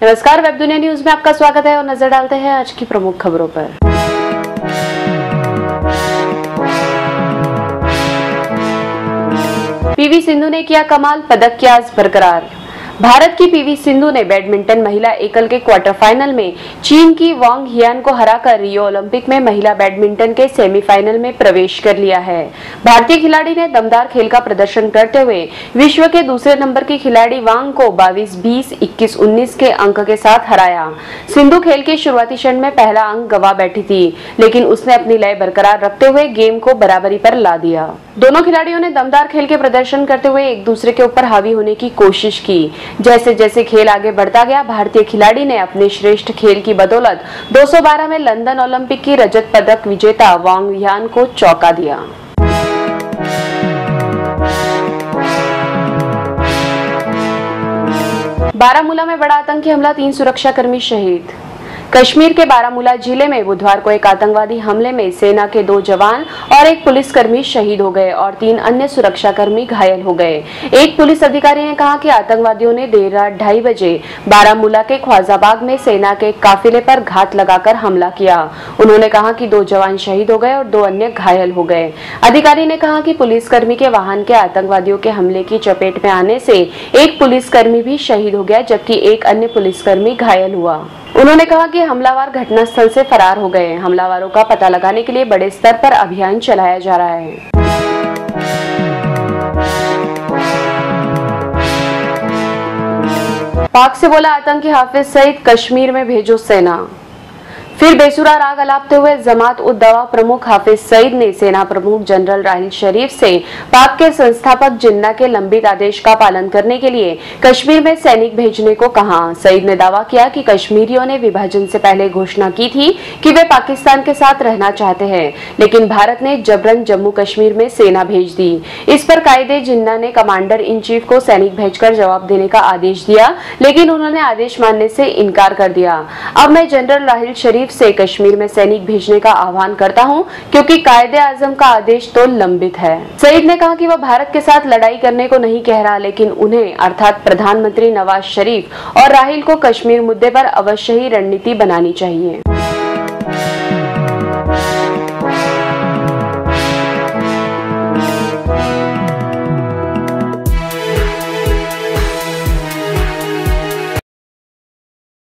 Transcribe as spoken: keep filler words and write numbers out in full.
नमस्कार, वेब दुनिया न्यूज में आपका स्वागत है और नजर डालते हैं आज की प्रमुख खबरों पर। पीवी सिंधु ने किया कमाल, पदक की आस बरकरार। भारत की पीवी सिंधु ने बैडमिंटन महिला एकल के क्वार्टर फाइनल में चीन की वांग हियान को हराकर रियो ओलंपिक में महिला बैडमिंटन के सेमीफाइनल में प्रवेश कर लिया है। भारतीय खिलाड़ी ने दमदार खेल का प्रदर्शन करते हुए विश्व के दूसरे नंबर की खिलाड़ी वांग को बाईस बीस, इक्कीस उन्नीस के अंक के साथ हराया। सिंधु खेल के शुरुआती क्षण में पहला अंक गंवा बैठी थी, लेकिन उसने अपनी लय बरकरार रखते हुए गेम को बराबरी पर ला दिया। दोनों खिलाड़ियों ने दमदार खेल के प्रदर्शन करते हुए एक दूसरे के ऊपर हावी होने की कोशिश की। जैसे जैसे खेल आगे बढ़ता गया, भारतीय खिलाड़ी ने अपने श्रेष्ठ खेल की बदौलत दो सौ बारह में लंदन ओलंपिक की रजत पदक विजेता वांग हियान को चौंका दिया। बारामूला में बड़ा आतंकी हमला, तीन सुरक्षाकर्मी शहीद। कश्मीर के बारामूला जिले में बुधवार को एक आतंकवादी हमले में सेना के दो जवान और एक पुलिसकर्मी शहीद हो गए और तीन अन्य सुरक्षाकर्मी घायल हो गए। एक पुलिस अधिकारी ने कहा कि आतंकवादियों ने देर रात ढाई बजे बारामूला के ख्वाजाबाग में सेना के काफिले पर घात लगाकर हमला किया। उन्होंने कहा कि दो जवान शहीद हो गए और दो अन्य घायल हो गए। अधिकारी ने कहा कि पुलिसकर्मी के वाहन के आतंकवादियों के हमले की चपेट में आने से एक पुलिसकर्मी भी शहीद हो गया, जबकि एक अन्य पुलिसकर्मी घायल हुआ। उन्होंने कहा कि हमलावर घटनास्थल से फरार हो गए। हमलावरों का पता लगाने के लिए बड़े स्तर पर अभियान चलाया जा रहा है। पाक से बोला आतंकी हाफिज सईद, कश्मीर में भेजो सेना। फिर बेसुरा राग अलापते हुए जमात उद दवा प्रमुख हाफिज सईद ने सेना प्रमुख जनरल राहिल शरीफ से पाक के संस्थापक जिन्ना के लंबित आदेश का पालन करने के लिए कश्मीर में सैनिक भेजने को कहा। सईद ने दावा किया कि कश्मीरियों ने विभाजन से पहले घोषणा की थी कि वे पाकिस्तान के साथ रहना चाहते हैं, लेकिन भारत ने जबरन जम्मू कश्मीर में सेना भेज दी। इस पर कायदे जिन्ना ने कमांडर इन चीफ को सैनिक भेजकर जवाब देने का आदेश दिया, लेकिन उन्होंने आदेश मानने से इनकार कर दिया। अब मैं जनरल राहिल शरीफ से कश्मीर में सैनिक भेजने का आह्वान करता हूं, क्योंकि कायदे आजम का आदेश तो लंबित है। सईद ने कहा कि वह भारत के साथ लड़ाई करने को नहीं कह रहा, लेकिन उन्हें अर्थात प्रधानमंत्री नवाज शरीफ और राहिल को कश्मीर मुद्दे पर अवश्य ही रणनीति बनानी चाहिए।